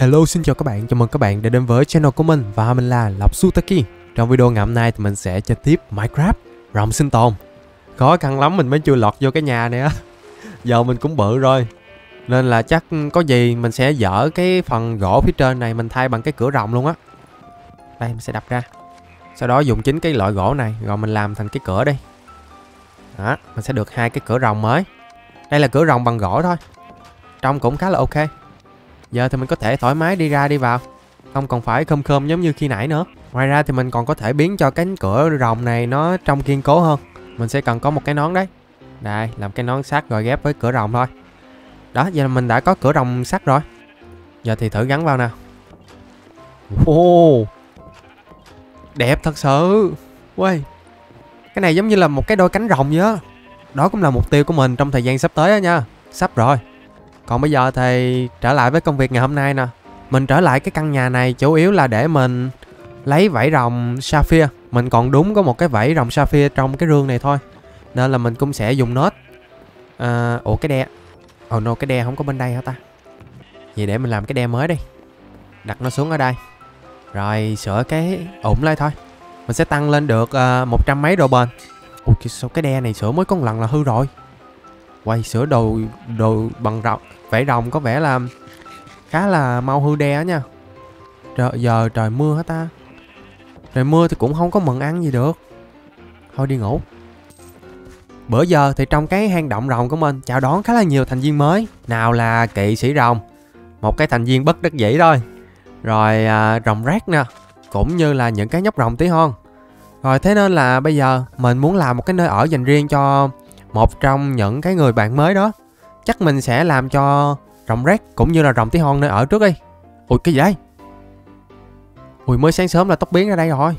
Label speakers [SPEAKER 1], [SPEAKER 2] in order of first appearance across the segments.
[SPEAKER 1] Hello, xin chào các bạn, chào mừng các bạn đã đến với channel của mình và mình là Lộc Sutaki. Trong video ngày hôm nay thì mình sẽ chơi tiếp Minecraft Rồng Sinh Tồn. Khó khăn lắm mình mới chưa lọt vô cái nhà này á. Giờ mình cũng bự rồi, nên là chắc có gì mình sẽ dỡ cái phần gỗ phía trên này mình thay bằng cái cửa rồng luôn á. Đây mình sẽ đập ra, sau đó dùng chính cái loại gỗ này rồi mình làm thành cái cửa đi. Đó, mình sẽ được hai cái cửa rồng mới. Đây là cửa rồng bằng gỗ thôi, trông cũng khá là ok. Giờ thì mình có thể thoải mái đi ra đi vào, không còn phải khom khom giống như khi nãy nữa. Ngoài ra thì mình còn có thể biến cho cánh cửa rồng này nó trông kiên cố hơn. Mình sẽ cần có một cái nón đấy. Đây, làm cái nón sắt rồi ghép với cửa rồng thôi. Đó, giờ mình đã có cửa rồng sắt rồi. Giờ thì thử gắn vào nào. Wow, đẹp thật sự. Ui, cái này giống như là một cái đôi cánh rồng vậy á. Đó cũng là mục tiêu của mình trong thời gian sắp tới đó nha. Sắp rồi. Còn bây giờ thì trở lại với công việc ngày hôm nay nè. Mình trở lại cái căn nhà này chủ yếu là để mình lấy vảy rồng sapphire. Mình còn đúng có một cái vảy rồng sapphire trong cái rương này thôi, nên là mình cũng sẽ dùng nốt. Ủa cái đe. Oh no, cái đe không có bên đây hả ta? Vậy để mình làm cái đe mới đi. Đặt nó xuống ở đây. Rồi sửa cái ủng lại thôi. Mình sẽ tăng lên được 100 mấy độ bền. Ủa sao cái đe này sửa mới có một lần là hư rồi. Quay sửa đồ bằng rồng, vảy rồng có vẻ là khá là mau hư đe á nha. Giờ trời mưa hả ta? Trời mưa thì cũng không có mừng ăn gì được. Thôi đi ngủ. Bữa giờ thì trong cái hang động rồng của mình chào đón khá là nhiều thành viên mới. Nào là kỵ sĩ rồng, một cái thành viên bất đắc dĩ thôi. Rồi rồng rác nè, cũng như là những cái nhóc rồng tí hon. Rồi thế nên là bây giờ mình muốn làm một cái nơi ở dành riêng cho một trong những cái người bạn mới đó. Chắc mình sẽ làm cho rồng rác cũng như là rồng tí hon nơi ở trước đi. Ui cái gì đây? Ui mới sáng sớm là tóc biến ra đây rồi.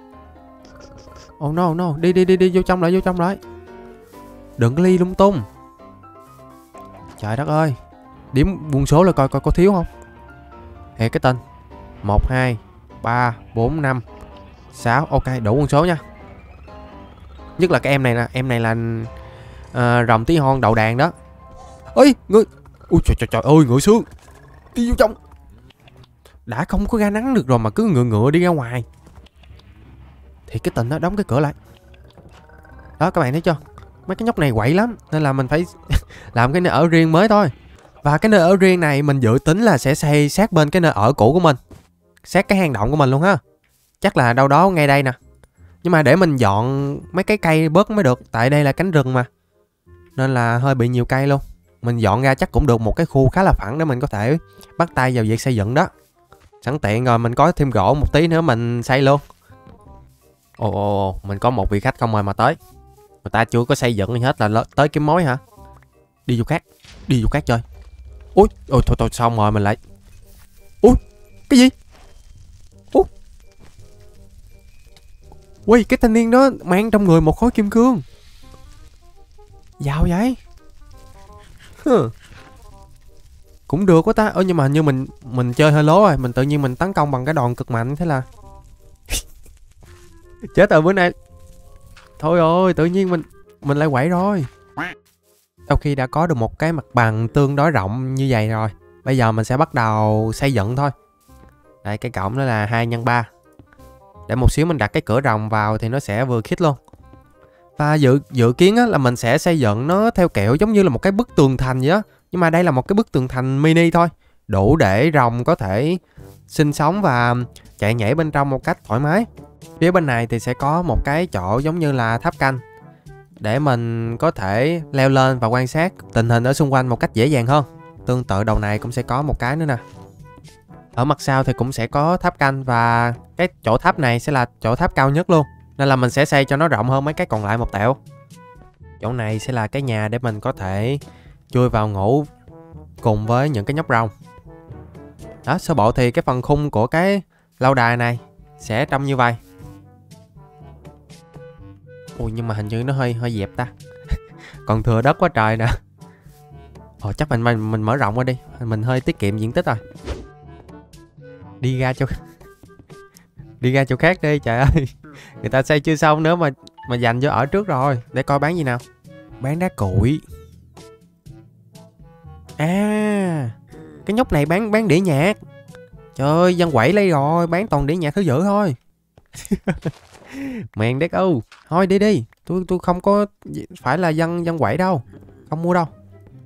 [SPEAKER 1] Oh no no, đi vô trong lại. Đừng có ly lung tung. Trời đất ơi. Điểm buông số là coi có thiếu không. Hẹn cái tên 1, 2, 3, 4, 5, 6. Ok đủ quân số nha. Nhất là cái em này nè. Em này là rồng tí hon đậu đàn đó. Ơi người. Ui trời ơi ngựa xương. Đi vô trong. Đã không có ra nắng được rồi mà cứ ngựa đi ra ngoài. Thì cái tình đó đóng cái cửa lại. Đó các bạn thấy chưa? Mấy cái nhóc này quậy lắm, nên là mình phải làm cái nơi ở riêng mới thôi. Và cái nơi ở riêng này mình dự tính là sẽ xây sát bên cái nơi ở cũ của mình, sát cái hang động của mình luôn ha. Chắc là đâu đó ngay đây nè. Nhưng mà để mình dọn mấy cái cây bớt mới được, tại đây là cánh rừng mà, nên là hơi bị nhiều cây luôn. Mình dọn ra chắc cũng được một cái khu khá là phẳng để mình có thể bắt tay vào việc xây dựng đó. Sẵn tiện rồi mình có thêm gỗ một tí nữa mình xây luôn. Ồ, mình có một vị khách không mời mà tới. Người ta chưa có xây dựng gì hết là tới kiếm mối hả? Đi vô khác chơi. Ui, thôi xong rồi mình lại. Ui, cái gì? Ui. Ui, cái thanh niên đó mang trong người một khối kim cương. Giàu vậy? Cũng được quá ta. Nhưng mà như mình chơi hơi lố rồi. Mình tự nhiên mình tấn công bằng cái đòn cực mạnh. Thế là chết rồi bữa nay. Thôi ơi, tự nhiên mình lại quậy rồi. Sau khi đã có được một cái mặt bằng tương đối rộng như vậy rồi, bây giờ mình sẽ bắt đầu xây dựng thôi. Đây cái cổng đó là 2x3. Để một xíu mình đặt cái cửa rồng vào thì nó sẽ vừa khít luôn. Và dự kiến là mình sẽ xây dựng nó theo kiểu giống như là một cái bức tường thành vậy á. Nhưng mà đây là một cái bức tường thành mini thôi, đủ để rồng có thể sinh sống và chạy nhảy bên trong một cách thoải mái. Phía bên này thì sẽ có một cái chỗ giống như là tháp canh, để mình có thể leo lên và quan sát tình hình ở xung quanh một cách dễ dàng hơn. Tương tự đầu này cũng sẽ có một cái nữa nè. Ở mặt sau thì cũng sẽ có tháp canh, và cái chỗ tháp này sẽ là chỗ tháp cao nhất luôn, nên là mình sẽ xây cho nó rộng hơn mấy cái còn lại một tẹo. Chỗ này sẽ là cái nhà để mình có thể chui vào ngủ cùng với những cái nhóc rồng. Đó, sơ bộ thì cái phần khung của cái lâu đài này sẽ trông như vậy. Ui nhưng mà hình như nó hơi dẹp ta. Còn thừa đất quá trời nè. Chắc mình mở rộng qua đi. Mình hơi tiết kiệm diện tích rồi. Đi ra chỗ khác đi trời ơi. Người ta xây chưa xong nữa mà dành cho ở trước rồi. Để coi bán gì nào. Bán đá cuội. À, cái nhóc này bán đĩa nhạc. Trời ơi, dân quẩy lấy rồi, bán toàn đĩa nhạc thứ dữ thôi. Mèn đét âu. Thôi đi đi, tôi không có phải là dân quẩy đâu. Không mua đâu.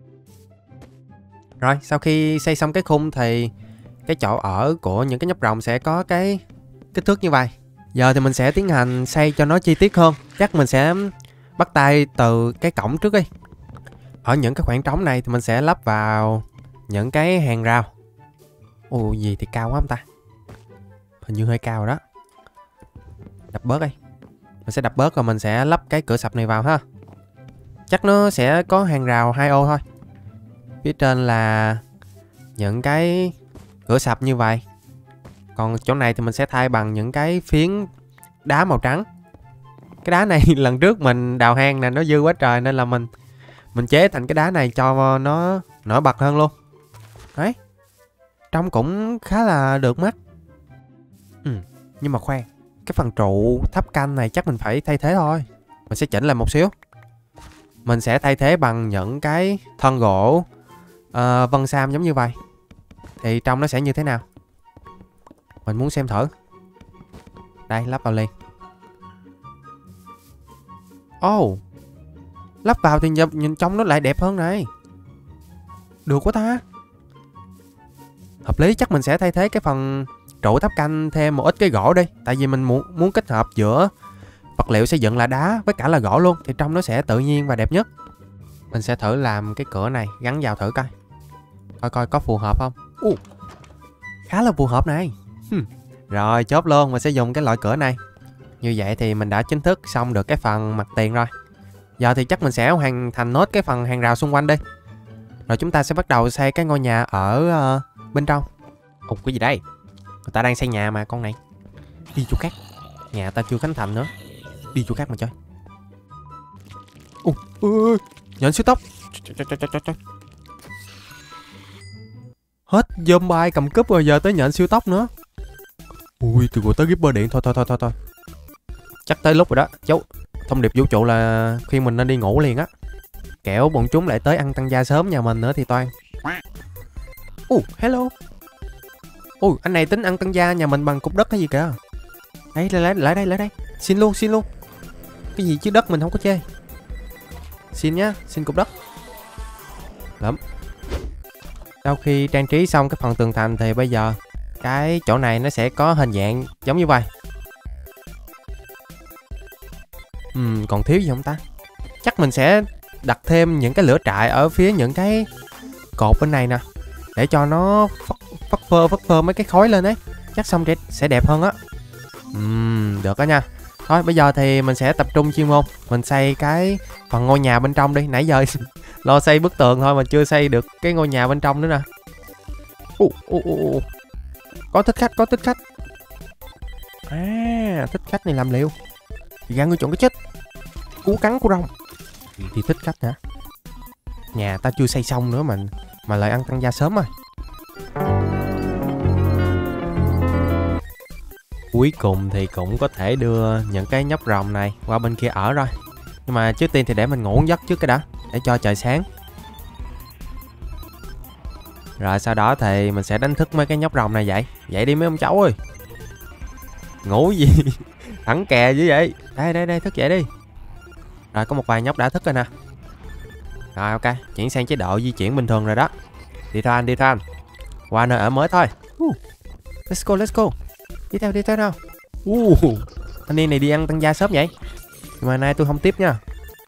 [SPEAKER 1] Rồi, sau khi xây xong cái khung thì cái chỗ ở của những cái nhóc rồng sẽ có cái kích thước như vậy. Giờ thì mình sẽ tiến hành xây cho nó chi tiết hơn. Chắc mình sẽ bắt tay từ cái cổng trước đi. Ở những cái khoảng trống này thì mình sẽ lắp vào những cái hàng rào. Ồ, gì thì cao quá không ta? Hình như hơi cao rồi đó. Đập bớt đi. Mình sẽ đập bớt rồi mình sẽ lắp cái cửa sập này vào ha. Chắc nó sẽ có hàng rào 2 ô thôi. Phía trên là những cái cửa sập như vậy. Còn chỗ này thì mình sẽ thay bằng những cái phiến đá màu trắng. Cái đá này lần trước mình đào hang nè, nó dư quá trời nên là mình chế thành cái đá này cho nó nổi bật hơn luôn. Đấy. Trông cũng khá là được mắt. Nhưng mà khoan, cái phần trụ tháp canh này chắc mình phải thay thế thôi. Mình sẽ chỉnh lại một xíu. Mình sẽ thay thế bằng những cái thân gỗ vân sam giống như vậy. Thì trông nó sẽ như thế nào? Mình muốn xem thử. Đây, lắp vào liền. Ồ, lắp vào thì nhìn trông nó lại đẹp hơn này. Được quá ta. Hợp lý, chắc mình sẽ thay thế cái phần trụ tháp canh thêm một ít cái gỗ đi. Tại vì mình muốn kết hợp giữa vật liệu xây dựng là đá với cả là gỗ luôn. Thì trông nó sẽ tự nhiên và đẹp nhất. Mình sẽ thử làm cái cửa này gắn vào thử coi. Coi có phù hợp không. Khá là phù hợp này. Rồi chốt luôn, mình sẽ dùng cái loại cửa này. Như vậy thì mình đã chính thức xong được cái phần mặt tiền rồi. Giờ thì chắc mình sẽ hoàn thành nốt cái phần hàng rào xung quanh đi. Rồi chúng ta sẽ bắt đầu xây cái ngôi nhà ở bên trong. Ủa, cái gì đây? Người ta đang xây nhà mà con này. Đi chỗ khác. Nhà ta chưa khánh thành nữa. Đi chỗ khác mà chơi. Nhện siêu tốc. Trời. Hết zombie cầm cúp rồi, giờ tới nhện siêu tốc nữa. Ui, từ tới Gipper điện. Thôi. Chắc tới lúc rồi đó. Cháu, thông điệp vũ trụ là khuyên mình nên đi ngủ liền á. Kẻo bọn chúng lại tới ăn tăng gia sớm nhà mình nữa thì toan. Hello. Anh này tính ăn tăng gia nhà mình bằng cục đất hay gì kìa. Đây, lại đây. Xin luôn. Cái gì chứ đất mình không có chê. Xin nhá, xin cục đất. Lắm. Sau khi trang trí xong cái phần tường thành thì bây giờ cái chỗ này nó sẽ có hình dạng giống như vậy. Còn thiếu gì không ta? Chắc mình sẽ đặt thêm những cái lửa trại ở phía những cái cột bên này nè, để cho nó phất phơ mấy cái khói lên ấy. Chắc xong sẽ đẹp hơn á. Được đó nha. Thôi bây giờ thì mình sẽ tập trung chuyên môn. Mình xây cái phần ngôi nhà bên trong đi. Nãy giờ lo xây bức tường thôi mà chưa xây được cái ngôi nhà bên trong nữa nè. Có thích khách. Thích khách này làm liệu. Thì ra ngươi chọn cái chết. Cú cắn của rồng. Thì thích khách hả? Nhà ta chưa xây xong nữa mà lại ăn tăng gia sớm rồi. Cuối cùng thì cũng có thể đưa những cái nhóc rồng này qua bên kia ở rồi. Nhưng mà trước tiên thì để mình ngủ giấc trước cái đã, để cho trời sáng. Rồi sau đó thì mình sẽ đánh thức mấy cái nhóc rồng này dậy. Dậy đi mấy ông cháu ơi. Ngủ gì thẳng kè như vậy. Đây thức dậy đi. Rồi có một vài nhóc đã thức rồi nè. Rồi ok, chuyển sang chế độ di chuyển bình thường rồi đó. Đi thôi anh. Qua nơi ở mới thôi. Let's go. Đi theo nào. Anh niên này đi ăn tăng gia sớm vậy. Nhưng mà nay tôi không tiếp nha.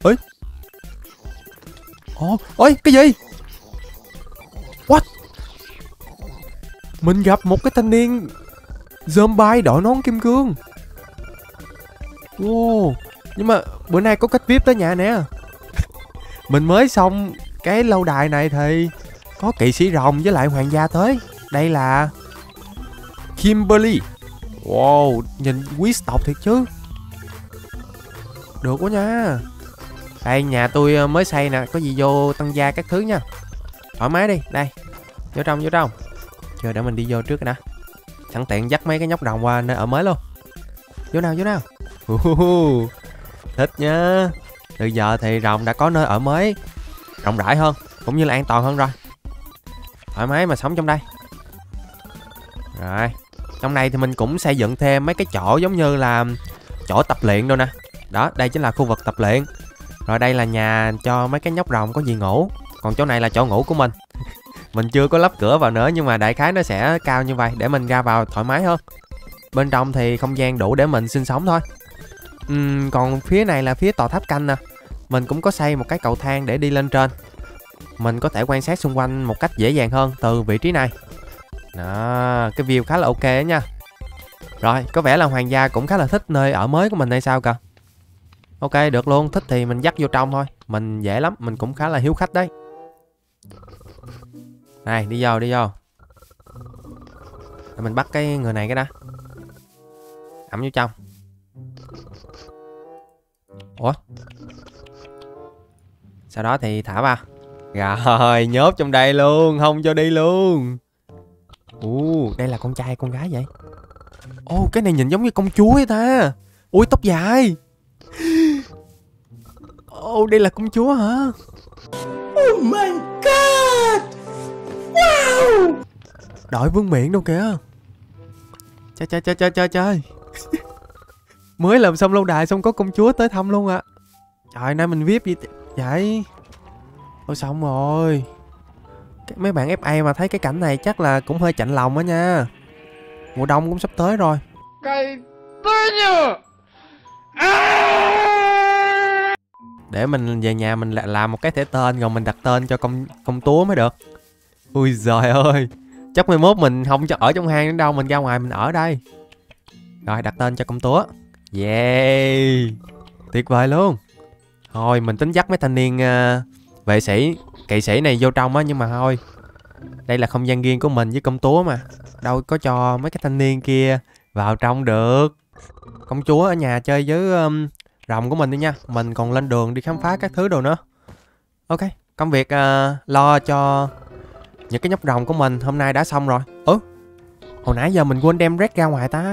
[SPEAKER 1] Ôi, cái gì? What? Mình gặp một cái thanh niên zombie đội nón kim cương. Nhưng mà bữa nay có khách VIP tới nhà nè. Mình mới xong cái lâu đài này thì có kỵ sĩ rồng với lại hoàng gia tới. Đây là Kimberly. Wow, nhìn quý tộc thiệt chứ. Được quá nha. Đây, nhà tôi mới xây nè, có gì vô tăng gia các thứ nha. Thoải mái đi, đây. Vô trong. Chờ để mình đi vô trước nè. Sẵn tiện dắt mấy cái nhóc rồng qua nơi ở mới luôn. Vô nào. Thích nhá. Từ giờ thì rồng đã có nơi ở mới rộng rãi hơn, cũng như là an toàn hơn rồi. Thoải mái mà sống trong đây. Rồi, trong này thì mình cũng xây dựng thêm mấy cái chỗ giống như là chỗ tập luyện đâu nè. Đó, đây chính là khu vực tập luyện. Rồi đây là nhà cho mấy cái nhóc rồng có gì ngủ. Còn chỗ này là chỗ ngủ của mình. Mình chưa có lắp cửa vào nữa, nhưng mà đại khái nó sẽ cao như vậy để mình ra vào thoải mái hơn. Bên trong thì không gian đủ để mình sinh sống thôi. Còn phía này là phía tòa tháp canh nè. Mình cũng có xây một cái cầu thang để đi lên trên. Mình có thể quan sát xung quanh một cách dễ dàng hơn từ vị trí này. Đó, cái view khá là ok đó nha. Rồi, có vẻ là hoàng gia cũng khá là thích nơi ở mới của mình hay sao kìa. Ok, được luôn, thích thì mình dắt vô trong thôi. Mình dễ lắm, mình cũng khá là hiếu khách đấy. Này, đi vô. Để mình bắt cái người này cái đã. Ẩm vô trong. Ủa? Sau đó thì thả vào. Rồi, nhốt trong đây luôn, không cho đi luôn. Đây là con trai con gái vậy? Cái này nhìn giống như công chúa vậy ta. Ui, tóc dài. Đây là công chúa hả? Oh my god. Wow. Đội vương miện đâu kìa. Trời. Mới làm xong lâu đài xong có công chúa tới thăm luôn ạ. Trời, nay mình VIP gì vậy? Thôi xong rồi. Mấy bạn FA mà thấy cái cảnh này chắc là cũng hơi chạnh lòng á nha. Mùa đông cũng sắp tới rồi. Cái để mình về nhà mình làm một cái thẻ tên rồi mình đặt tên cho công chúa mới được. Ui giời ơi. Chắc mai mốt mình không cho ở trong hang nữa đâu, mình ra ngoài mình ở đây. Rồi đặt tên cho công chúa. Yeah. Tuyệt vời luôn. Thôi mình tính dắt mấy thanh niên vệ sĩ, kỵ sĩ này vô trong á, nhưng mà thôi. Đây là không gian riêng của mình với công chúa mà. Đâu có cho mấy cái thanh niên kia vào trong được. Công chúa ở nhà chơi với rồng của mình đi nha. Mình còn lên đường đi khám phá các thứ đồ nữa. Ok, công việc lo cho những cái nhóc rồng của mình hôm nay đã xong rồi. Hồi nãy giờ mình quên đem Red ra ngoài ta.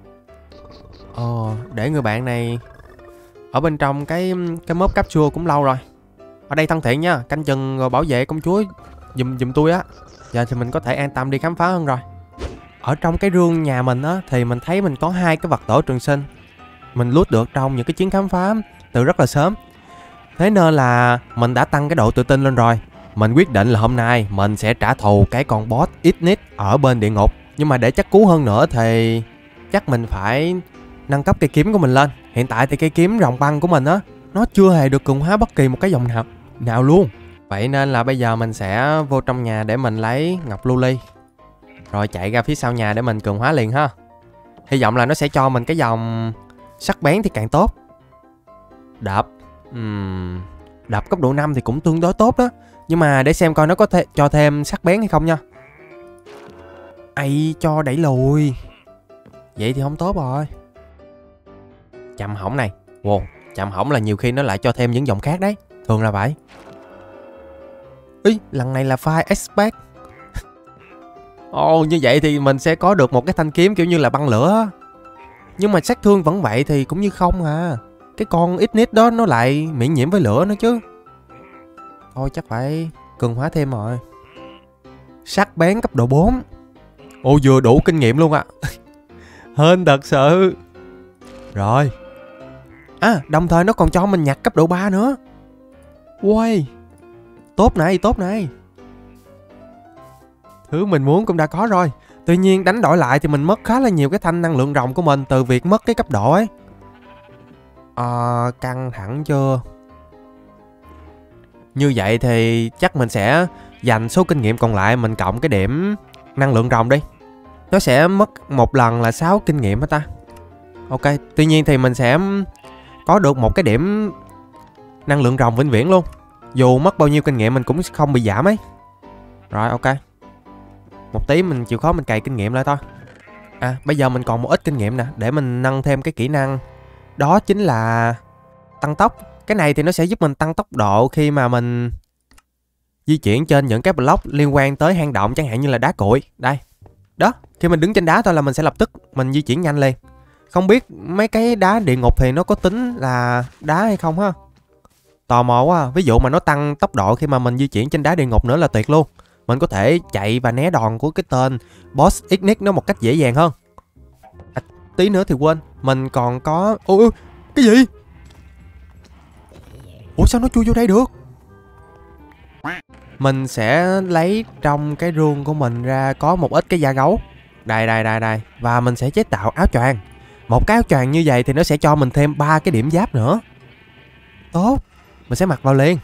[SPEAKER 1] Để người bạn này ở bên trong cái mớp capsule cũng lâu rồi. Ở đây thân thiện nha, canh chừng rồi bảo vệ công chúa giùm tôi á. Giờ thì mình có thể an tâm đi khám phá hơn rồi. Ở trong cái rương nhà mình á thì mình thấy mình có 2 cái vật tổ trường sinh. Mình loot được trong những cái chuyến khám phá từ rất là sớm. Thế nên là mình đã tăng cái độ tự tin lên rồi. Mình quyết định là hôm nay mình sẽ trả thù cái con boss Ignis ở bên địa ngục. Nhưng mà để chắc cú hơn nữa thì chắc mình phải nâng cấp cây kiếm của mình lên. Hiện tại thì cây kiếm rồng băng của mình á, nó chưa hề được cường hóa bất kỳ một cái dòng nào luôn. Vậy nên là bây giờ mình sẽ vô trong nhà để mình lấy ngọc lưu ly, rồi chạy ra phía sau nhà để mình cường hóa liền ha. Hy vọng là nó sẽ cho mình cái dòng sắc bén thì càng tốt. Đập cấp độ 5 thì cũng tương đối tốt đó. Nhưng mà để xem coi nó có cho thêm sắc bén hay không nha. Cho đẩy lùi. Vậy thì không tốt rồi. Chầm hỏng này. Wow, chầm hỏng là nhiều khi nó lại cho thêm những dòng khác đấy. Thường là vậy. Ý, lần này là fire expert. Như vậy thì mình sẽ có được một cái thanh kiếm kiểu như là băng lửa. Nhưng mà sát thương vẫn vậy thì cũng như không à. Cái con Ignis đó nó lại miễn nhiễm với lửa nữa chứ. Thôi chắc phải cường hóa thêm rồi. Sắc bén cấp độ 4. Vừa đủ kinh nghiệm luôn ạ. Hên thật sự. Rồi. Đồng thời nó còn cho mình nhặt cấp độ 3 nữa. Uầy. Tốt này. Thứ mình muốn cũng đã có rồi. Tuy nhiên đánh đổi lại thì mình mất khá là nhiều cái thanh năng lượng rồng của mình từ việc mất cái cấp độ ấy. Căng thẳng chưa? Như vậy thì chắc mình sẽ dành số kinh nghiệm còn lại mình cộng cái điểm năng lượng rồng đi. Nó sẽ mất một lần là 6 kinh nghiệm hả ta? Ok, tuy nhiên thì mình sẽ có được một cái điểm năng lượng rồng vĩnh viễn luôn. Dù mất bao nhiêu kinh nghiệm mình cũng không bị giảm ấy. Rồi ok. Một tí mình chịu khó mình cày kinh nghiệm lại thôi. Bây giờ mình còn một ít kinh nghiệm nè, để mình nâng thêm cái kỹ năng. Đó chính là tăng tốc. Cái này thì nó sẽ giúp mình tăng tốc độ khi mà mình di chuyển trên những cái block liên quan tới hang động, chẳng hạn như là đá cuội. Đây. Đó, khi mình đứng trên đá thôi là mình sẽ lập tức mình di chuyển nhanh liền. Không biết mấy cái đá địa ngục thì nó có tính là đá hay không ha? Tò mò quá. Ví dụ mà nó tăng tốc độ khi mà mình di chuyển trên đá địa ngục nữa là tuyệt luôn. mình có thể chạy và né đòn của cái tên Boss Ignis nó một cách dễ dàng hơn. Tí nữa thì quên, mình còn có... Ôi, cái gì? Ủa sao nó chui vô đây được? Mình sẽ lấy trong cái rương của mình ra có một ít cái da gấu. Đây. Và mình sẽ chế tạo áo choàng. Một cái áo choàng như vậy thì nó sẽ cho mình thêm 3 cái điểm giáp nữa. Tốt, mình sẽ mặc vào liền.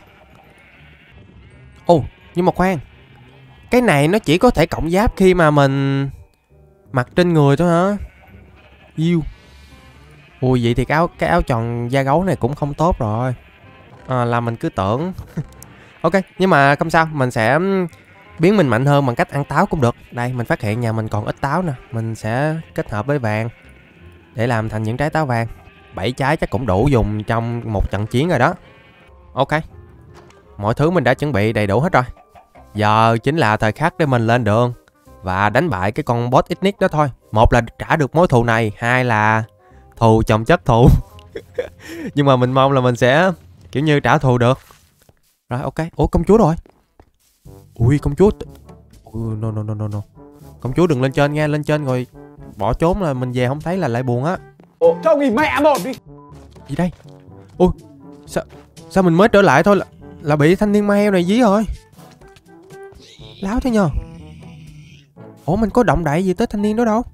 [SPEAKER 1] Ồ, nhưng mà khoan, cái này nó chỉ có thể cộng giáp khi mà mình mặc trên người thôi hả? Yêu. Ui, vậy thì cái áo choàng da gấu này cũng không tốt rồi. Là mình cứ tưởng. Ok, nhưng mà không sao, mình sẽ biến mình mạnh hơn bằng cách ăn táo cũng được. Đây, mình phát hiện nhà mình còn ít táo nè. Mình sẽ kết hợp với vàng để làm thành những trái táo vàng. 7 trái chắc cũng đủ dùng trong một trận chiến rồi đó. Ok, mọi thứ mình đã chuẩn bị đầy đủ hết rồi. Giờ chính là thời khắc để mình lên đường và đánh bại cái con boss Ignis đó thôi. Một là trả được mối thù này, hai là thù chồng chất thù. Nhưng mà mình mong là mình sẽ kiểu như trả thù được. Rồi ok. Ủa công chúa rồi. Ui công chúa. No. Công chúa đừng lên trên nghe, lên trên rồi bỏ trốn là mình về không thấy là lại buồn á.
[SPEAKER 2] Ồ, cho nghỉ mẹ một đi.
[SPEAKER 1] Gì đây? Ui, sao mình mới trở lại thôi là bị thanh niên ma heo này dí rồi. Láo thế nhờ. Ủa mình có động đậy gì tới thanh niên đó đâu.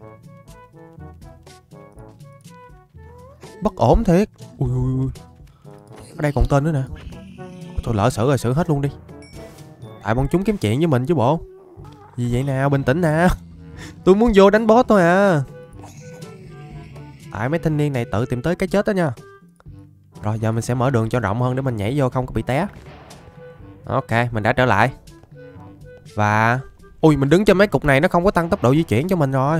[SPEAKER 1] Bất ổn thiệt. Ui. Ở đây còn tên nữa nè. Tôi lỡ xử rồi, xử hết luôn đi. Tại bọn chúng kiếm chuyện với mình chứ bộ. Gì vậy nào, bình tĩnh nào. Tôi muốn vô đánh boss thôi à. Tại mấy thanh niên này tự tìm tới cái chết đó nha. Rồi giờ mình sẽ mở đường cho rộng hơn để mình nhảy vô không có bị té. Ok, mình đã trở lại. Và... Ui, mình đứng trên mấy cục này nó không có tăng tốc độ di chuyển cho mình rồi.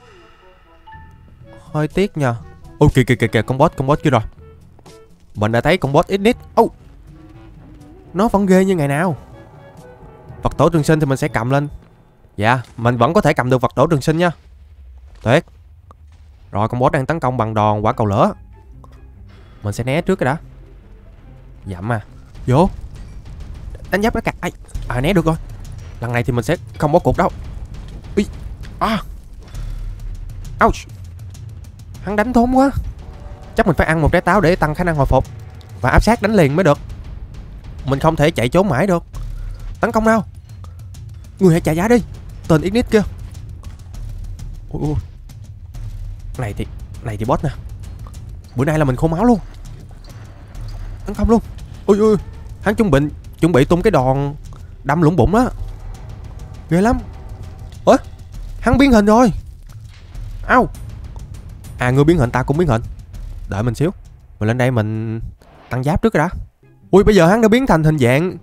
[SPEAKER 1] Hơi tiếc nha. Ui kìa, con boss kia rồi. Mình đã thấy con boss Ignis. Nó vẫn ghê như ngày nào. Vật tổ trường sinh thì mình sẽ cầm lên. Dạ, mình vẫn có thể cầm được vật tổ trường sinh nha. Tuyệt. Rồi con boss đang tấn công bằng đòn quả cầu lửa. Mình sẽ né trước cái đã. Dậm à. Vô. Đánh giáp nó cặt. Né được rồi. Lần này thì mình sẽ không bỏ cuộc đâu. Ui. Ouch. Hắn đánh thốn quá. Chắc mình phải ăn một trái táo để tăng khả năng hồi phục và áp sát đánh liền mới được. Mình không thể chạy trốn mãi được. Tấn công nào. Người hãy trả giá đi. Tên Ignis kia. Ui. Này thì boss nè. Bữa nay là mình khô máu luôn. Tấn công luôn. Ui. Hắn chuẩn bị tung cái đòn đâm lũng bụng đó. Ghê lắm. Ủa, hắn biến hình rồi. Au. Ngươi biến hình ta cũng biến hình. Đợi mình xíu. Mình lên đây mình tăng giáp trước rồi đã. Ui, bây giờ hắn đã biến thành hình dạng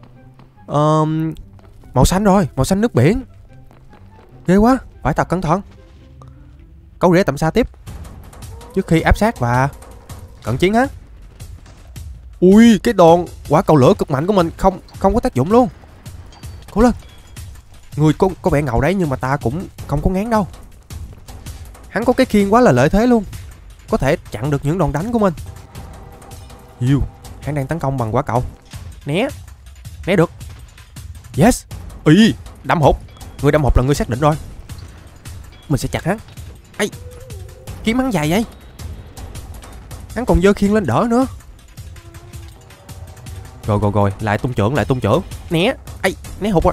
[SPEAKER 1] màu xanh rồi. Màu xanh nước biển. Ghê quá. Phải thật cẩn thận. Câu rễ tầm xa tiếp trước khi áp sát và cận chiến hắn. Ui, cái đòn quả cầu lửa cực mạnh của mình không có tác dụng luôn. Cố lên. Người có vẻ ngầu đấy nhưng mà ta cũng không có ngán đâu. Hắn có cái khiên quá là lợi thế luôn. Có thể chặn được những đòn đánh của mình. Yêu, hắn đang tấn công bằng quả cầu. Né được. Yes. Ý, đâm hụt. Người đâm hụt là người xác định rồi. Mình sẽ chặt hắn. Kiếm hắn dài vậy. Hắn còn giơ khiên lên đỡ nữa. Rồi, lại tung trưởng. Né. Né hụt rồi.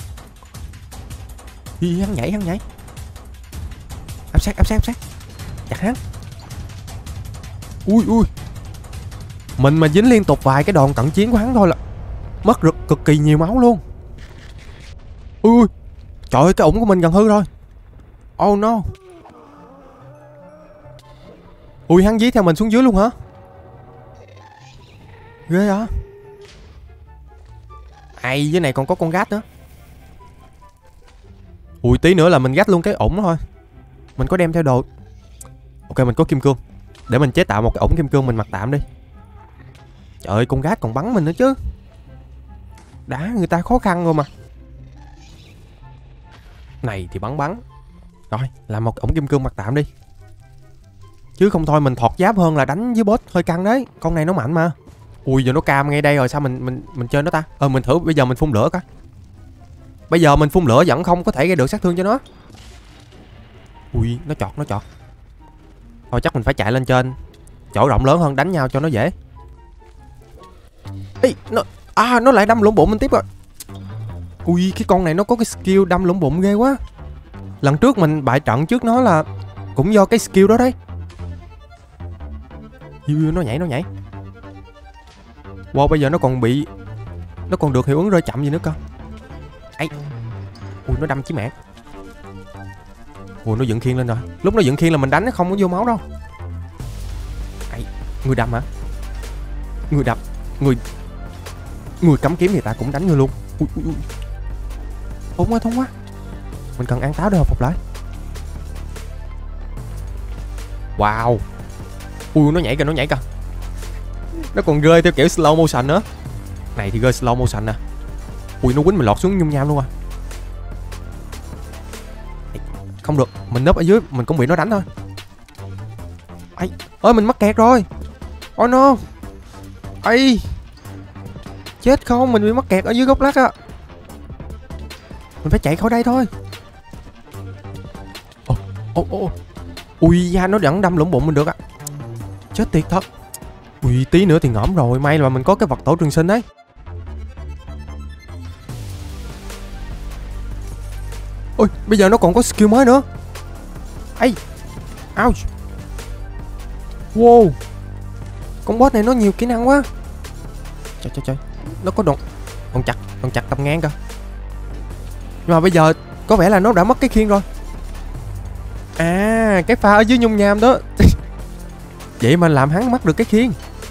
[SPEAKER 1] Hắn nhảy. Áp sát. Chặt hắn. Ui. Mình mà dính liên tục vài cái đòn cận chiến của hắn thôi là mất cực kỳ nhiều máu luôn. Ui. Trời ơi, cái ủng của mình gần hư rồi. Oh no. Ui, hắn dí theo mình xuống dưới luôn hả? Ghê à. Dưới này còn có con gát nữa. Ui, tí nữa là mình gách luôn cái ủng thôi. Mình có đem theo đồ. Ok, mình có kim cương. Để mình chế tạo một cái ủng kim cương mình mặc tạm đi. Trời ơi, con gát còn bắn mình nữa chứ. Đã người ta khó khăn rồi mà. Này thì bắn. Rồi, làm một cái ủng kim cương mặc tạm đi. Chứ không thôi mình thọt giáp hơn là đánh với boss hơi căng đấy. Con này nó mạnh mà. Ui, giờ nó cam ngay đây rồi sao mình chơi nó ta. Mình thử bây giờ mình phun lửa coi. Bây giờ mình phun lửa vẫn không có thể gây được sát thương cho nó. Ui, nó chọt. Thôi chắc mình phải chạy lên trên chỗ rộng lớn hơn đánh nhau cho nó dễ. Ê, nó lại đâm lũng bụng mình tiếp rồi. Ui, cái con này nó có cái skill đâm lũng bụng ghê quá. Lần trước mình bại trận trước nó là cũng do cái skill đó đấy. Nó nhảy. Wow, bây giờ nó còn được hiệu ứng rơi chậm gì nữa cơ. Ấy. Ui, nó đâm chí mạng. Ui, nó dựng khiên lên rồi. Lúc nó dựng khiên là mình đánh nó không có vô máu đâu. Ấy, người đâm hả? Người đâm. Người cắm kiếm thì ta cũng đánh người luôn. Ui. Thông quá. Mình cần ăn táo để hồi phục lại. Wow. Ui, nó nhảy kìa. Nó còn rơi theo kiểu slow motion nữa. Này thì rơi slow motion nè. Ui, nó quýnh mình lọt xuống nhung nham luôn à. Không được, mình nấp ở dưới, mình cũng bị nó đánh thôi. Ơi, mình mắc kẹt rồi. Oh no. Ây. Chết không, mình bị mắc kẹt ở dưới gốc lát á. Mình phải chạy khỏi đây thôi. Ui da, nó vẫn đâm lũng bụng mình được á. Chết tiệt thật. Ui, tí nữa thì ngõm rồi. May là mình có cái vật tổ trường sinh đấy. Ôi, bây giờ nó còn có skill mới nữa. Ây. Ouch. Wow. Con boss này nó nhiều kỹ năng quá. Trời. Nó có đòn chặt tầm ngang cơ. Nhưng mà bây giờ có vẻ là nó đã mất cái khiên rồi. À, cái pha ở dưới nhung nham đó. Vậy mà làm hắn mất được cái khiên.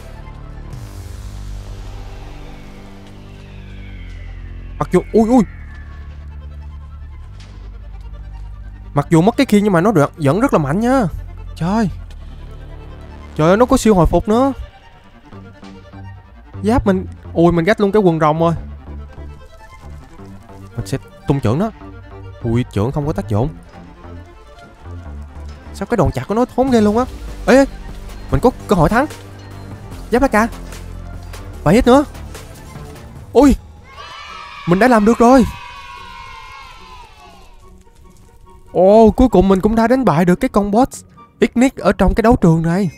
[SPEAKER 1] Mặc dù ui. Mặc dù mất cái khiên nhưng mà nó vẫn rất là mạnh nha. Trời ơi, nó có siêu hồi phục nữa. Giáp mình. Ui, mình gách luôn cái quần rồng rồi. Mình sẽ tung chưởng nó. Ui, chưởng không có tác dụng. Sao cái đòn chặt của nó thốn ghê luôn á. Ê, mình có cơ hội thắng. Giáp lá ca. 7 hit nữa. Ui, mình đã làm được rồi. Ồ, cuối cùng mình cũng đã đánh bại được cái con boss Ignis ở trong cái đấu trường này.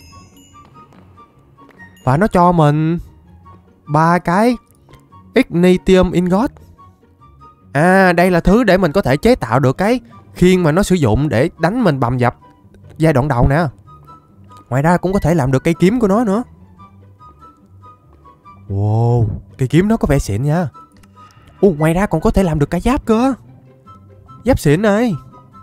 [SPEAKER 1] Và nó cho mình 3 cái Ignitium Ingot. À, đây là thứ để mình có thể chế tạo được cái khiên mà nó sử dụng để đánh mình bầm dập giai đoạn đầu nè. Ngoài ra cũng có thể làm được cây kiếm của nó nữa. Wow, cây kiếm nó có vẻ xịn nha. Ngoài ra còn có thể làm được cái giáp cơ. Giáp xịn này.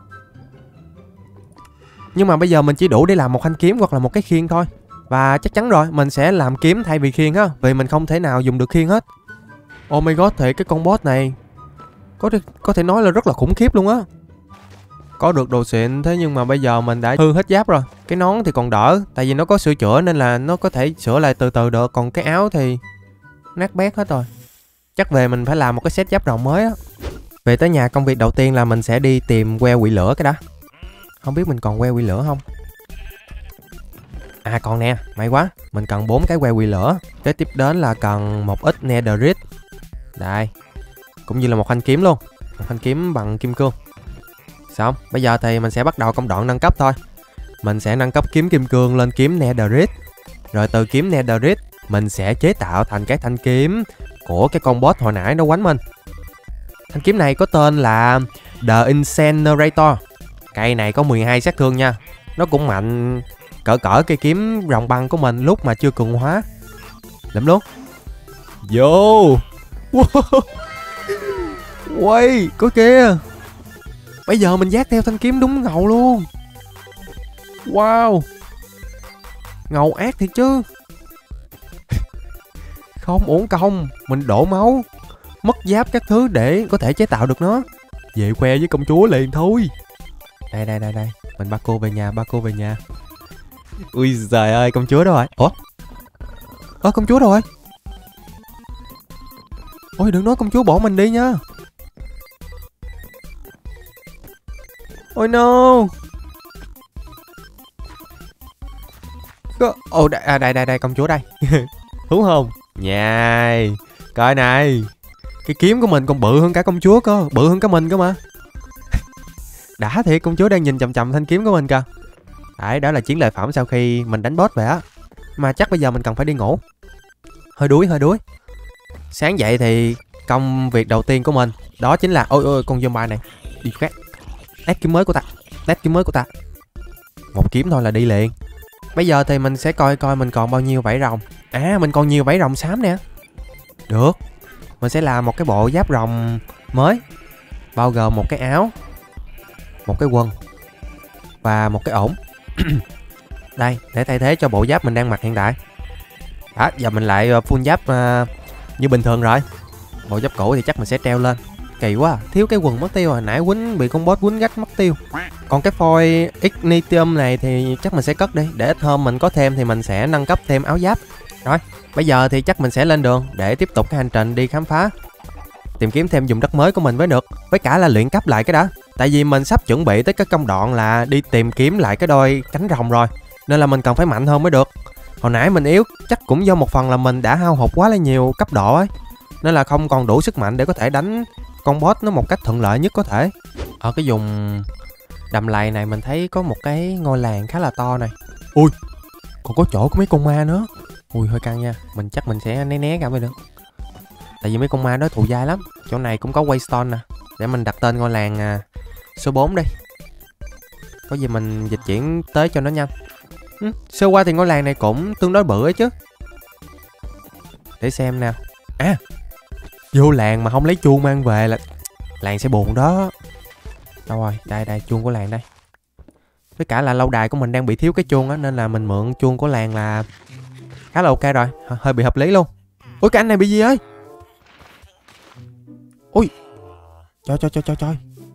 [SPEAKER 1] Nhưng mà bây giờ mình chỉ đủ để làm một thanh kiếm hoặc là một cái khiên thôi. Và chắc chắn rồi, mình sẽ làm kiếm thay vì khiên á. Vì mình không thể nào dùng được khiên hết. Oh my god, thì cái con boss này có thể nói là rất là khủng khiếp luôn á. Có được đồ xịn, thế nhưng mà bây giờ mình đã hư hết giáp rồi. Cái nón thì còn đỡ, tại vì nó có sửa chữa nên là nó có thể sửa lại từ từ được. Còn cái áo thì nát bét hết rồi. Chắc về mình phải làm một cái set giáp rồng mới á. Về tới nhà, công việc đầu tiên là mình sẽ đi tìm que quỷ lửa cái đã. Không biết mình còn que quỷ lửa không? À còn nè, may quá. Mình cần 4 cái que quỷ lửa. Kế tiếp đến là cần một ít netherite. Đây. Cũng như là một thanh kiếm luôn. Một thanh kiếm bằng kim cương. Xong, bây giờ thì mình sẽ bắt đầu công đoạn nâng cấp thôi. Mình sẽ nâng cấp kiếm kim cương lên kiếm netherite. Rồi từ kiếm netherite mình sẽ chế tạo thành cái thanh kiếm của cái con boss hồi nãy nó quánh mình. Thanh kiếm này có tên là The Incinerator. Cây này có 12 sát thương nha. Nó cũng mạnh cỡ cây kiếm rồng băng của mình lúc mà chưa cường hóa. Lắm luôn. Vô. Wow. Quay, có kia. Bây giờ mình dát theo thanh kiếm đúng ngầu luôn. Wow. Ngầu ác thiệt chứ. Không uổng công, mình đổ máu, mất giáp các thứ để có thể chế tạo được nó. Về khoe với công chúa liền thôi. Đây. Mình ba cô về nhà. Ui giời ơi, công chúa đâu rồi? Ủa? Công chúa đâu rồi? Ôi đừng nói công chúa bỏ mình đi nha. Ôi no. Đây công chúa đây. Đúng không? Nhai. Coi này. Cái kiếm của mình còn bự hơn cả công chúa cơ, bự hơn cả mình cơ mà. Đã thiệt, công chúa đang nhìn chằm chằm thanh kiếm của mình kìa. Đấy, đó là chiến lợi phẩm sau khi mình đánh boss vậy á. Mà chắc bây giờ mình cần phải đi ngủ. Hơi đuối. Sáng dậy thì công việc đầu tiên của mình đó chính là ôi con zombie này. Đi khác. Test kiếm mới của ta. Một kiếm thôi là đi liền. Bây giờ thì mình sẽ coi mình còn bao nhiêu vảy rồng. À, mình còn nhiều vảy rồng xám nè. Được. Mình sẽ làm một cái bộ giáp rồng mới, bao gồm một cái áo, một cái quần và một cái ổn. Đây, để thay thế cho bộ giáp mình đang mặc hiện tại. Đó, giờ mình lại full giáp như bình thường rồi. Bộ giáp cũ thì chắc mình sẽ treo lên. Kỳ quá, thiếu cái quần mất tiêu. Hồi nãy quýnh bị con boss quýnh gắt mất tiêu. Còn cái phôi Ignitium này thì chắc mình sẽ cất đi. Để ít hôm mình có thêm thì mình sẽ nâng cấp thêm áo giáp. Rồi, bây giờ thì chắc mình sẽ lên đường để tiếp tục cái hành trình đi khám phá, tìm kiếm thêm vùng đất mới của mình với được. Với cả là luyện cấp lại cái đã. Tại vì mình sắp chuẩn bị tới cái công đoạn là đi tìm kiếm lại cái đôi cánh rồng rồi. Nên là mình cần phải mạnh hơn mới được. Hồi nãy mình yếu chắc cũng do một phần là mình đã hao hụt quá là nhiều cấp độ ấy. Nên là không còn đủ sức mạnh để có thể đánh con boss nó một cách thuận lợi nhất có thể. Ở cái vùng đầm lầy này mình thấy có một cái ngôi làng khá là to này. Ui, còn có chỗ có mấy con ma nữa. Ui, hơi căng nha. Chắc mình sẽ né ra mới được. Tại vì mấy con ma đó thù dai lắm. Chỗ này cũng có Waystone nè. Để mình đặt tên ngôi làng số 4 đi. Có gì mình dịch chuyển tới cho nó nhanh. Sơ qua thì ngôi làng này cũng tương đối bự ấy chứ. Để xem nào. À, vô làng mà không lấy chuông mang về là làng sẽ buồn đó. Đâu rồi, đây chuông của làng đây. Với cả là lâu đài của mình đang bị thiếu cái chuông á, nên là mình mượn chuông của làng là khá là ok rồi. Hơi bị hợp lý luôn. Ui, cái anh này bị gì ơi? Ui, trời.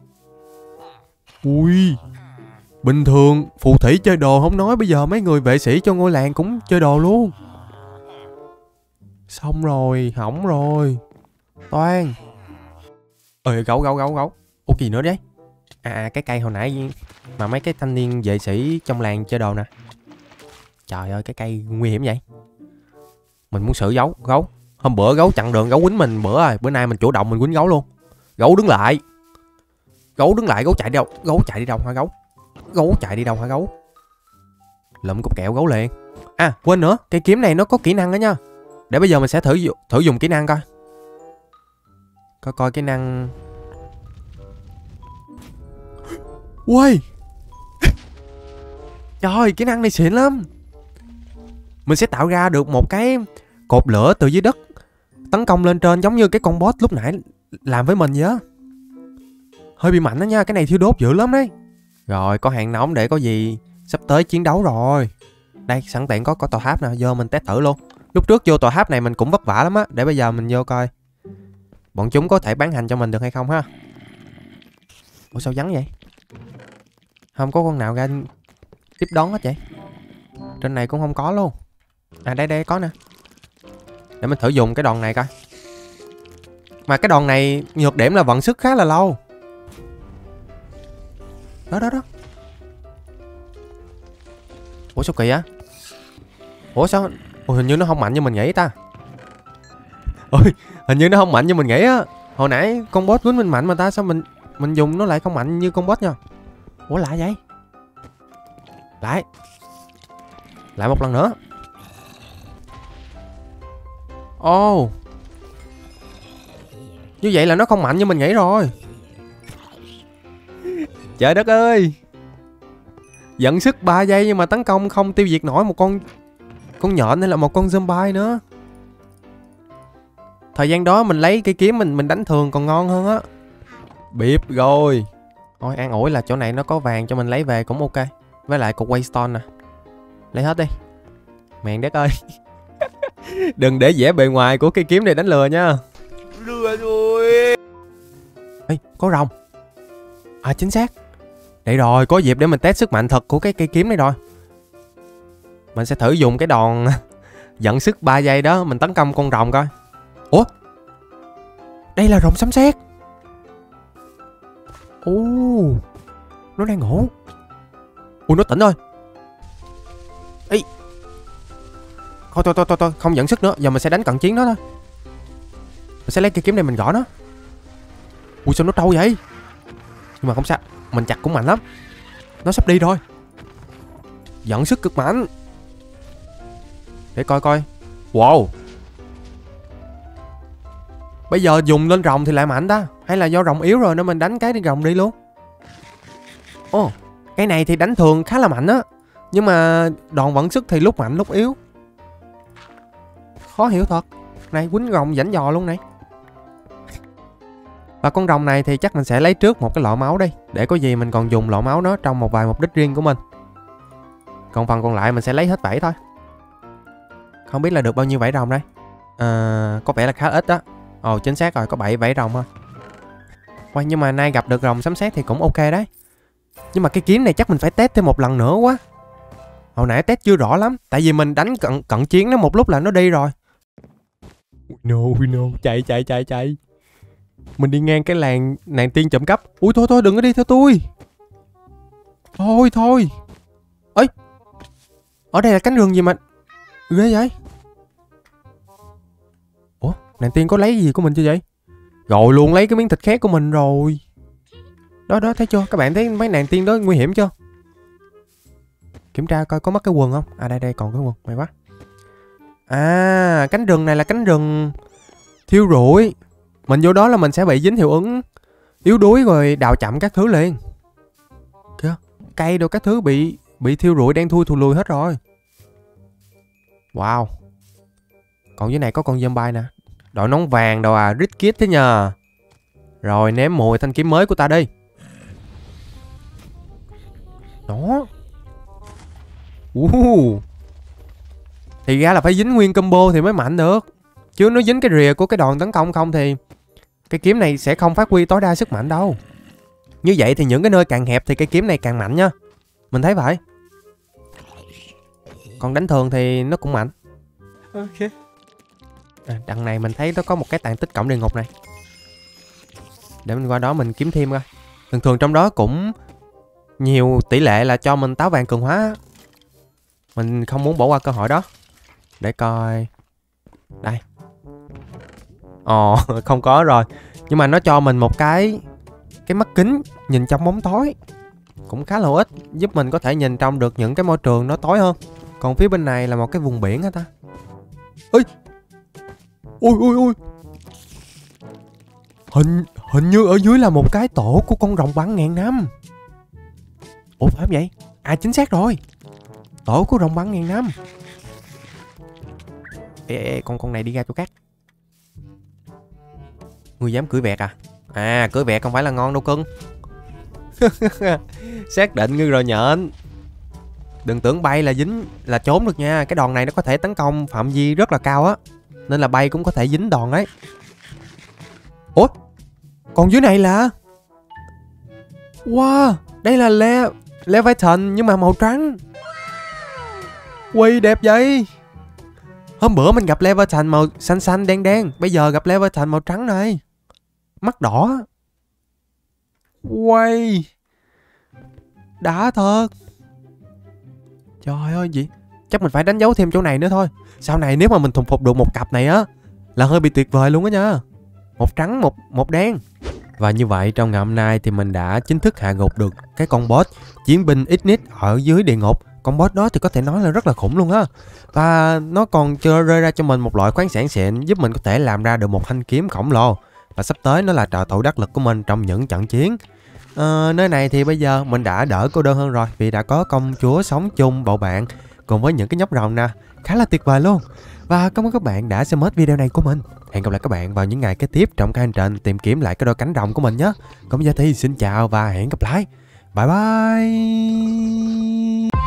[SPEAKER 1] Ui, bình thường phù thủy chơi đồ không nói, bây giờ mấy người vệ sĩ cho ngôi làng cũng chơi đồ luôn. Xong rồi, hỏng rồi. Toan. Ơi, gấu. Ủa gì nữa đấy? À, cái cây hồi nãy mà mấy cái thanh niên vệ sĩ trong làng chơi đồ nè. Trời ơi, cái cây nguy hiểm vậy. Mình muốn xử gấu. Hôm bữa gấu chặn đường, gấu quýnh mình bữa rồi. Bữa nay mình chủ động mình quýnh gấu luôn. Gấu đứng lại, gấu chạy đi đâu? Gấu chạy đi đâu hả gấu? Lụm cục kẹo gấu liền. À, quên nữa, cây kiếm này nó có kỹ năng đó nha. Để bây giờ mình sẽ thử dùng kỹ năng coi. Coi kỹ năng. Ui. Trời, kỹ năng này xịn lắm. Mình sẽ tạo ra được một cái cột lửa từ dưới đất tấn công lên trên, giống như cái con boss lúc nãy làm với mình vậy á. Hơi bị mạnh đó nha, cái này thiêu đốt dữ lắm đấy. Rồi, có hàng nóng để có gì sắp tới chiến đấu rồi. Đây, sẵn tiện có tòa tháp nè, vô mình test thử luôn. Lúc trước vô tòa tháp này mình cũng vất vả lắm á. Để bây giờ mình vô coi bọn chúng có thể bán hành cho mình được hay không ha. Ủa sao vắng vậy? Không có con nào ra tiếp đón hết vậy. Trên này cũng không có luôn. À, đây có nè. Để mình thử dùng cái đòn này coi. Mà cái đòn này nhược điểm là vận sức khá là lâu. Đó. Ủa sao kỳ á? Ủa sao? Ủa, hình như nó không mạnh như mình nghĩ ta. Ôi, hình như nó không mạnh như mình nghĩ á. Hồi nãy con boss quýnh mình mạnh mà ta, sao mình dùng nó lại không mạnh như con boss nha. Ủa lạ vậy? Lại một lần nữa. Ồ, như vậy là nó không mạnh như mình nghĩ rồi. Trời đất ơi. Dẫn sức 3 giây nhưng mà tấn công không tiêu diệt nổi một con nhện hay là một con zombie nữa. Thời gian đó mình lấy cây kiếm mình đánh thường còn ngon hơn á. Bịp rồi. Thôi an ủi là chỗ này nó có vàng cho mình lấy về cũng ok. Với lại cục Waystone nè. Lấy hết đi. Mèn đất ơi. Đừng để vẻ bề ngoài của cây kiếm này đánh lừa nha.
[SPEAKER 2] Lừa rồi.
[SPEAKER 1] Ê, có rồng. À, chính xác. Đây rồi, có dịp để mình test sức mạnh thật của cái cây kiếm này rồi. Mình sẽ thử dùng cái đòn dẫn sức 3 giây đó, mình tấn công con rồng coi. Ủa? Đây là rồng sấm sét. Ồ, nó đang ngủ. Ui, nó tỉnh rồi. Ê, thôi, không dẫn sức nữa. Giờ mình sẽ đánh cận chiến nó thôi. Mình sẽ lấy cây kiếm này mình gõ nó. Ui sao nó trâu vậy? Nhưng mà không sao, mình chặt cũng mạnh lắm. Nó sắp đi rồi. Dẫn sức cực mạnh. Để coi coi. Wow. Bây giờ dùng lên rồng thì lại mạnh ta? Hay là do rồng yếu rồi nên mình đánh cái rồng đi luôn? Ồ, cái này thì đánh thường khá là mạnh á. Nhưng mà đòn vận sức thì lúc mạnh lúc yếu. Khó hiểu thật. Này quýnh rồng rảnh dò luôn này. Và con rồng này thì chắc mình sẽ lấy trước một cái lọ máu đi. Để có gì mình còn dùng lọ máu nó trong một vài mục đích riêng của mình. Còn phần còn lại mình sẽ lấy hết vảy thôi. Không biết là được bao nhiêu vảy rồng đây. Có vẻ là khá ít đó. Ồ chính xác rồi, có 7 vảy rồng thôi. Wow, nhưng mà nay gặp được rồng sấm sét thì cũng ok đấy. Nhưng mà cái kiếm này chắc mình phải test thêm một lần nữa quá. Hồi nãy test chưa rõ lắm. Tại vì mình đánh cận chiến nó một lúc là nó đi rồi. No, chạy. Mình đi ngang cái làng nàng tiên trộm cắp. Ui thôi đừng có đi theo tôi. Thôi. Ơi, ở đây là cánh rừng gì mà ghê vậy? Ủa, nàng tiên có lấy gì của mình chưa vậy? Rồi luôn lấy cái miếng thịt khác của mình rồi. Đó thấy chưa? Các bạn thấy mấy nàng tiên đó nguy hiểm chưa? Kiểm tra coi có mất cái quần không? À đây còn cái quần, may quá. À, cánh rừng này là cánh rừng thiêu rụi. Mình vô đó là mình sẽ bị dính hiệu ứng yếu đuối rồi đào chậm các thứ liền. Kìa, cây đồ các thứ bị thiêu rụi đen thui thù lùi hết rồi. Wow. Còn dưới này có con zombie nè. Đội nón vàng đồ à, rít kít thế nhờ. Rồi ném mùi thanh kiếm mới của ta đi. Đó. Thì ra là phải dính nguyên combo thì mới mạnh được. Chứ nó dính cái rìa của cái đòn tấn công không thì cái kiếm này sẽ không phát huy tối đa sức mạnh đâu. Như vậy thì những cái nơi càng hẹp thì cái kiếm này càng mạnh nha. Mình thấy vậy. Còn đánh thường thì nó cũng mạnh. Ok. Đằng này mình thấy nó có một cái tàn tích cổng địa ngục này. Để mình qua đó mình kiếm thêm coi. Thường trong đó cũng nhiều tỷ lệ là cho mình táo vàng cường hóa. Mình không muốn bỏ qua cơ hội đó. Để coi. Đây. Ồ, không có rồi. Nhưng mà nó cho mình một cái mắt kính nhìn trong bóng tối. Cũng khá là hữu ích, giúp mình có thể nhìn trong được những cái môi trường nó tối hơn. Còn phía bên này là một cái vùng biển hả ta? Ôi. Hình như ở dưới là một cái tổ của con rồng bắn ngàn năm. Ủa phải không vậy? À chính xác rồi. Tổ của rồng bắn ngàn năm. Ê, con này đi ra chỗ khác. Ngươi dám cưỡi vẹt à? À cưỡi vẹt không phải là ngon đâu cưng. Xác định ngươi rồi nhện. Đừng tưởng bay là dính là trốn được nha. Cái đòn này nó có thể tấn công phạm vi rất là cao á. Nên là bay cũng có thể dính đòn đấy. Ủa? Còn dưới này là wow, đây là Leviathan nhưng mà màu trắng. Ui đẹp vậy. Hôm bữa mình gặp Leviathan màu xanh đen. Bây giờ gặp Leviathan màu trắng này. Mắt đỏ. Ui đã thật. Trời ơi gì. Chắc mình phải đánh dấu thêm chỗ này nữa thôi. Sau này nếu mà mình thuần phục được một cặp này á là hơi bị tuyệt vời luôn á nha. Một trắng một đen. Và như vậy trong ngày hôm nay thì mình đã chính thức hạ gục được cái con boss chiến binh Ignis ở dưới địa ngục. Con boss đó thì có thể nói là rất là khủng luôn á. Và nó còn chưa rơi ra cho mình một loại khoáng sản xịn giúp mình có thể làm ra được một thanh kiếm khổng lồ. Và sắp tới nó là trợ thủ đắc lực của mình trong những trận chiến. Nơi này thì bây giờ mình đã đỡ cô đơn hơn rồi, vì đã có công chúa sống chung bầu bạn cùng với những cái nhóc rồng nè, khá là tuyệt vời luôn. Và cảm ơn các bạn đã xem hết video này của mình. Hẹn gặp lại các bạn vào những ngày kế tiếp trong cái hành trình tìm kiếm lại cái đôi cánh rồng của mình nhé. Còn bây giờ thì xin chào và hẹn gặp lại. Bye bye.